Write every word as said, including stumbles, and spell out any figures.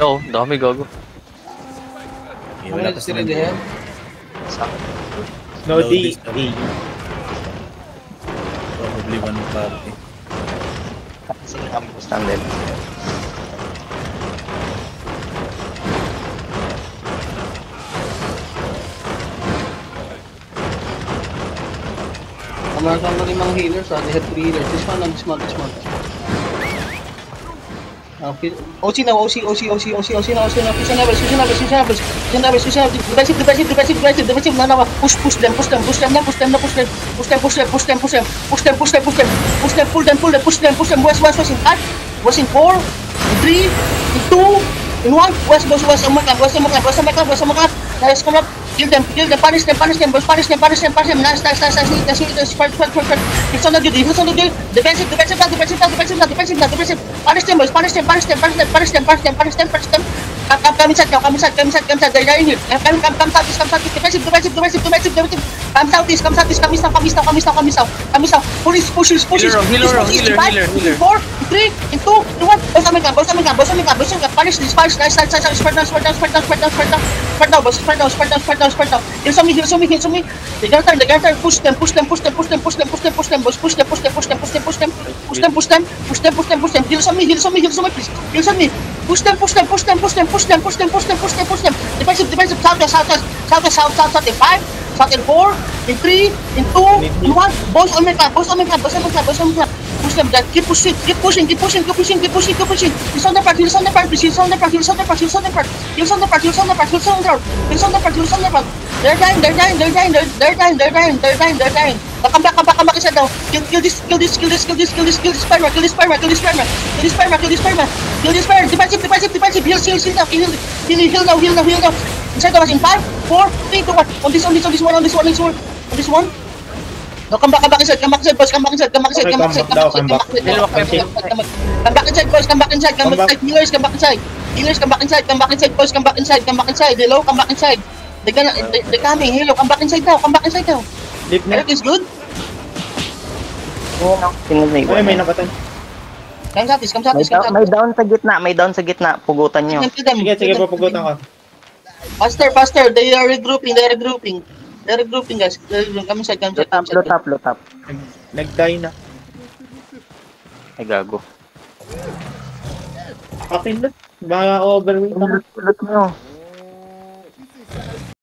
Oo, dami gago. Eh, wala pa sila diyan. No D. E. Probably one party. Sige, ambos lang din. American na rin mga healers, ah. They have three healers. This one, this one, this one. Okay. O C now, O C, O C, O C, O C, O C now, O C now. Fusion levels, fusion levels, fusion levels. Fusion levels, fusion levels. Defensive, defensive, defensive, defensive, defensive. No, no, push, push them, push them, push them, push them, push them, push them, push them, push them, push them, push them, push them, push them, push them, pull them, pull them, push them, push them. West, west, west in five, west in four, in three, in two, in one. West, west, west, American, west, American, west, American, west, American. Nice, come up. Kill them, kill them, punish them, punish them, boys, punish them, punish them, punish them. Nice, nice, nice, nice, nice, nice, nice, spread, spread, spread, spread. Hits on the duty, hits on the duty. Defensive, defensive, now, defensive, now, defensive, now, defensive, now, defensive. Punish them, boys, punish them, punish them, punish them, punish them, punish them, punish them, punish them. Come, come, come inside now, come inside, come inside, come inside. They're dying here. Come, come, come, southeast, come southeast. Defensive, defensive, defensive, defensive, defensive. Come southeast, come southeast, come east now, come east now, come east now, come east now, come east now. Push, push, push, push. Healer, healer, healer, healer, healer. Four, three, in two, in one. Boys, American, boys, American, boys, American, boys, American. Punish this, punish, nice, nice, nice, spread down, spread down, spread down, spread down, spread down, spread down, boys, spread down, spread down, spread down, spread down. Here's on me, here's on me, here's on me. They got time, they got time. Push them, push them, push them, push them, push them, push them, push them, boys, push them, push them, push them, push them, push them, push them, push them, push them, push them, push them. Here's on me, here's on me, here's on me, please. Here's on me. Push them, push them, push them, push them, push them, push them, push them, push them, push them. Defensive, defensive, southwest, southwest, southwest, south, south, south, in five, south in four, in three, in two, in one. Boys on me, boys on me, boys on me, boys on me. Push them, keep pushing, keep pushing, keep pushing, keep pushing, keep pushing, keep pushing. He's on the part, he's on the part, he's on the part, he's on the part, he's on the part, he's on the part, he's on the part, he's on the part, he's on the part, he's on the part. They're dying, they're dying, they're dying, they're they're dying, they're dying, they're dying, they're dying. Come back, come back, come back inside now. Kill, kill this, kill this, kill this, kill this, kill this, kill this spider, kill this spider, kill this spider, kill this spider, kill this spider, kill this spider. Defensive, defensive, defensive. Heal, heal, heal now, heal, heal, heal now, heal now, heal now. Inside of us in five, four, three, two, one. On this, on this, on this one, on this one, on this one, on this one. No, come back, come back inside, come back inside, boys, come back inside, come back inside, come back inside, come back inside, come back inside, come back inside, boys, come back inside, come back inside, healers, come back inside, healers, come back inside, come back inside, boys, come back inside, come back inside, hello, come back inside. They're gonna, they, they're coming, hello, come back inside now, come back inside now. Everything's good? Oo, tingnan mo Ay, may napatay. Come southeast, come May southeast, come down, may southeast. down sa gitna, may down sa gitna. Pugutan nyo. Sige, sige, papagutan ko. Faster, faster, they are regrouping, they are regrouping. They are regrouping, guys. They're regrouping. Come inside, come inside, Loot up, come loot inside. up, loot up. Nag-die na. Ay, gago. Akin na. Mga overweight ako. Loot, loot nyo.